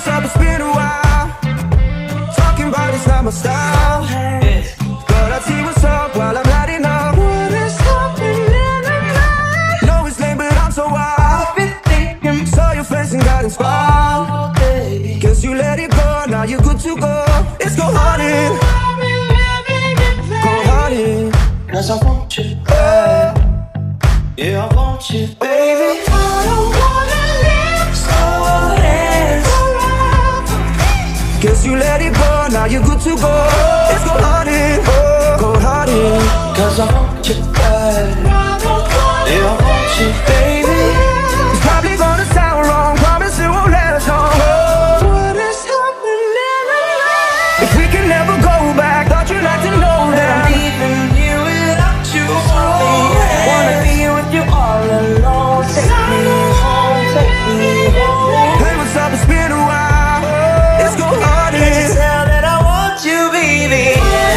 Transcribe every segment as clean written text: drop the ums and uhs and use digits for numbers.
what's up, it's been a while. Talking about it's not my style. But I'll see what's up while I'm lighting up. What is happening tonight? Know it's lame, but I'm so wild. I've been thinking. Saw your face and got inspired. Guess you let it go, now you're good to go. Let's go hunting. Go hunting. Cause I want you bad. Yeah, I want you, baby. I don't wanna live so dance. Guess you let it go, now you're good to go. Let's go hunting, go hunting. Cause I want you bad. Yeah, I want you, baby. It's probably gonna sound wrong, promise it won't last long. What is happening tonight? If we can never go back, thought you'd like to know that I'm leaving you without you. Wanna be with you all alone. Take me home, take me home. Hey, what's up, it's been a while. Let's go hunting. Can't you tell that I want you, baby?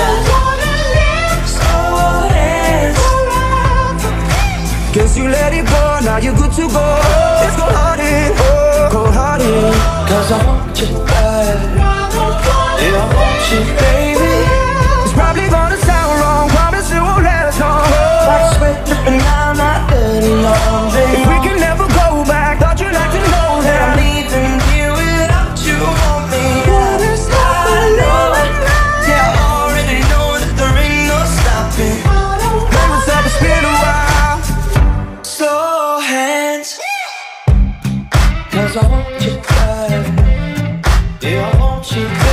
Guess you let it go, now you're good to go. Let's go hunting, go hunting. Cause I want you bad. Yeah, I want you, baby. It's probably gonna sound wrong, promise it won't last long. Like sweat dripping down that dirty laundry. If we can never go back, thought you'd like to know that I'm leaving you without you on me. What is happening? I know it. Yeah, I already know that there ain't no stopping. Hey, what's up, it's been a while. Slow hands. Cause I want you bad. Yeah, I want you